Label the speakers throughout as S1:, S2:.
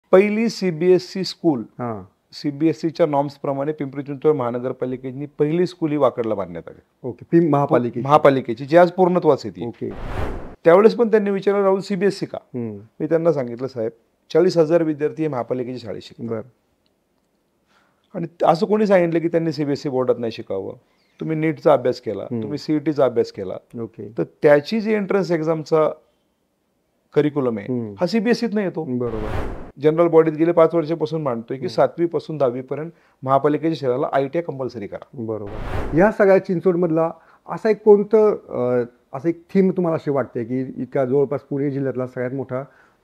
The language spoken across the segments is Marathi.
S1: पहिली सीबीएसई स्कूल
S2: हां.
S1: सीबीएसईच्या नॉर्म्स प्रमाणे पिंपरी चिंचवड महानगरपालिकेची पहिली स्कूल ही वाकडला बांधण्यात आली.
S2: ओके. महापालिकेची.
S1: महापालिकेची जी आज पूर्णत्वास येते.
S2: ओके.
S1: त्यावेळेस पण त्यांनी विचारलं राहुल सीबीएसई का?
S2: हं.
S1: मी त्यांना सांगितलं साहेब 40,000 विद्यार्थी हे महापालिकेच्या शाळेत शिकतात.
S2: बरं.
S1: आणि असं कोणी सांगितलं की त्यांनी सीबीएसई बोर्डात नाही शिकावं. तुम्ही नीटचा अभ्यास केला, तुम्ही सीईटीचा अभ्यास केला,
S2: ओके.
S1: तर त्याची जी एंट्रन्स एक्झामचा करिक्युलम आहे हा सीबीएसईत नाही येतो.
S2: बरोबर.
S1: जनरल बॉडीत गेले 5 वर्षापासून मांडतोय की 7वी पासून 10वी पर्यंत महापालिकेच्या शहराला ITI कंपल्सरी करा.
S2: बरोबर. या सगळ्या चिंचवडमधला असा एक कोणतं असं एक थीम तुम्हाला असे वाटते की इतका जवळपास पुणे जिल्ह्यातला सगळ्यात मोठा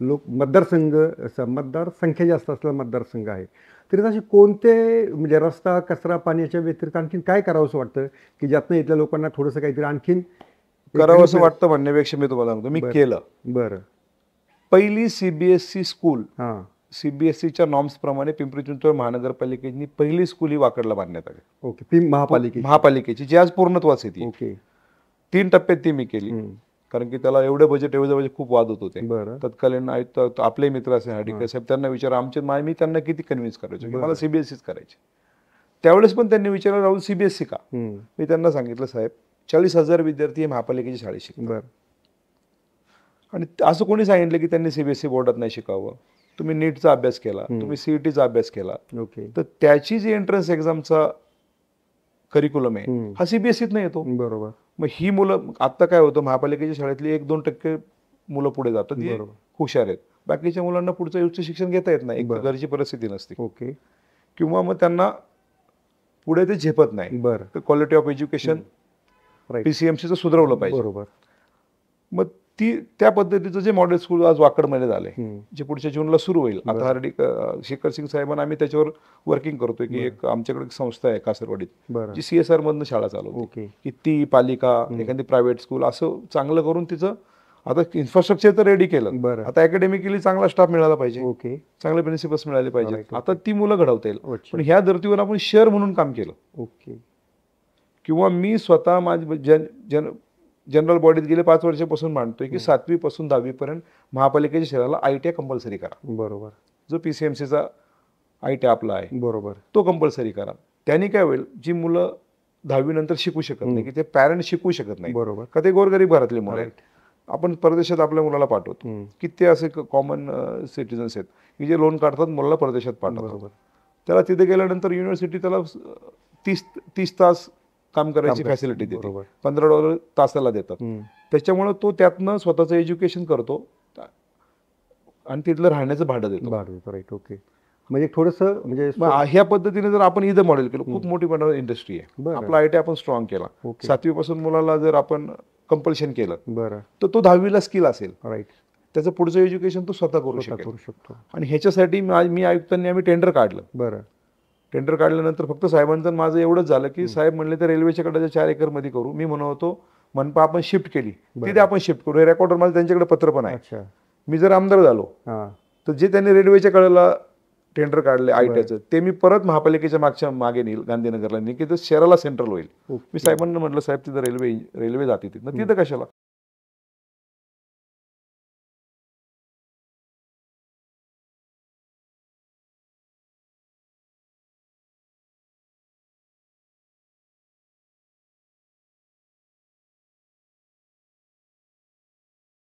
S2: मतदारसंख्या जास्त असलेला मतदारसंघ आहे, तरी असे कोणते म्हणजे रस्ता कचरा पाण्याच्या व्यतिरिक्त आणखीन काय करावं असं वाटतं की ज्यातनं इथल्या लोकांना थोडंसं काहीतरी आणखीन
S1: करावं असं वाटतं म्हणण्यापेक्षा मी तुम्हाला सांगतो मी केलं.
S2: बरं.
S1: पहिली सीबीएसई स्कूल
S2: हां.
S1: सीबीएसईच्या नॉर्म्स प्रमाणे पिंपरी चिंचवड महानगरपालिकेची पहिली स्कूल ही वाकडला बांधण्यात आली.
S2: ओके. महापालिकेची
S1: जी आज पूर्णत्वास येते.
S2: ओके.
S1: 3 टप्प्यात ती मी केली. कारण की त्याला एवढं बजेट खूप वाद होत होते.
S2: बरं.
S1: तत्कालीन आयुक्त आपले मित्र असे हार्डिकर साहेब त्यांना विचारा मी त्यांना किती कन्व्हिन्स करायचो की मला सीबीएसईच करायचे. त्यावेळेस पण त्यांनी विचारलं राहुल सीबीएसई का? मी त्यांना सांगितलं साहेब 40,000 विद्यार्थी हे महापालिकेच्या शाळेत शिकतात.
S2: बरं.
S1: आणि असं कोणी सांगितलं की त्यांनी सीबीएसई बोर्डात नाही शिकावं. तुम्ही नीटचा अभ्यास केला, तुम्ही सीईटीचा अभ्यास केला,
S2: ओके.
S1: तर त्याची जी एंट्रन्स एक्झामचा करिक्युलम आहे हा सीबीएसईत नाही येतो.
S2: बरोबर.
S1: मग ही मुलं आता काय होतं महापालिकेच्या शाळेतली 1-2% मुलं पुढे जातात, ती हुशार आहेत. बाकीच्या मुलांना पुढचं उच्च शिक्षण घेता येत नाही, घरची परिस्थिती नसते.
S2: ओके.
S1: किंवा मग त्यांना पुढे ते झेपत नाही.
S2: बरं.
S1: क्वालिटी ऑफ एज्युकेशन PCMCचं सुधारवलं पाहिजे.
S2: बरोबर.
S1: मग त्या पद्धतीचं जे मॉडेल स्कूल आज वाकडमध्ये झालंय, जे पुढच्या जूनला सुरू होईल. आता शेखर सिंग साहेबांना आम्ही त्याच्यावर वर्किंग करतोय की एक आमच्याकडे एक संस्था आहे कासरवाडीत जी CSR मधनं शाळा चालवते की ती पालिका एखादी प्रायव्हेट स्कूल असं चांगलं करून तिचं आता इन्फ्रास्ट्रक्चर तर रेडी केलं. आता अकॅडमिकली चांगला स्टाफ मिळाला पाहिजे,
S2: ओके,
S1: चांगले प्रिन्सिपल्स मिळाले पाहिजे. आता ती मुलं घडवता येईल. पण ह्या धर्तीवर आपण शहर म्हणून काम केलं.
S2: ओके.
S1: किंवा मी स्वतः माझी जनरल बॉडीत गेले 5 वर्षापासून मांडतोय की 7वी पासून 10वी पर्यंत महापालिकेच्या शहराला ITI कंपल्सरी करा.
S2: बरोबर.
S1: जो PCMCचा ITI आपला आहे
S2: बरोबर
S1: तो कंपल्सरी करा. त्यांनी काय होईल, जी मुलं 10वी नंतर शिकू शकत नाही की ते पॅरेंट्स शिकू शकत नाही,
S2: बरोबर,
S1: का ते गोरगरीब घरातले मुलं आहेत, आपण परदेशात आपल्या मुलाला पाठवतो. किती असे कॉमन सिटीजन्स आहेत की जे लोन काढतात मुलाला परदेशात पाठवतात. त्याला तिथे गेल्यानंतर युनिव्हर्सिटी त्याला 30 तास काम करायची फॅसिलिटी देते, $15 तासाला देतात. त्याच्यामुळे तो त्यातनं स्वतःचं एज्युकेशन करतो आणि तिथलं राहण्याचं भाडं देतो.
S2: राईट. ओके. म्हणजे थोडंसं म्हणजे
S1: ह्या पद्धतीने जर आपण इथं मॉडेल केलं, खूप मोठी इंडस्ट्री आहे. आपला ITI आपण स्ट्रॉंग केला. 7वी पासून मुलाला जर आपण कंपल्शन केलं
S2: बरं
S1: तर तो 10वीला स्किल असेल,
S2: राईट,
S1: त्याचं पुढचं एज्युकेशन तो स्वतः करू शकतो. आणि ह्याच्यासाठी मी आयुक्तांनी आम्ही टेंडर काढलं.
S2: बरं.
S1: टेंडर काढल्यानंतर फक्त साहेबांचं माझं एवढंच झालं की साहेब म्हणले तर रेल्वेच्या कडाच्या 4 एकरमध्ये करू. मी म्हणत होतो मनपा आपण शिफ्ट केली, तिथे आपण शिफ्ट करू. हे रेकॉर्डर माझं त्यांच्याकडे पत्र पण आहे. मी जर आमदार झालो तर जे त्यांनी रेल्वेच्या कडेला टेंडर काढले ITIचं ते मी परत महापालिकेच्या मागे नेईल, गांधीनगरला नेईल की शहराला सेंट्रल होईल. मी साहेबांना म्हटलं साहेब तिथं रेल्वे जाते तिथं कशाला.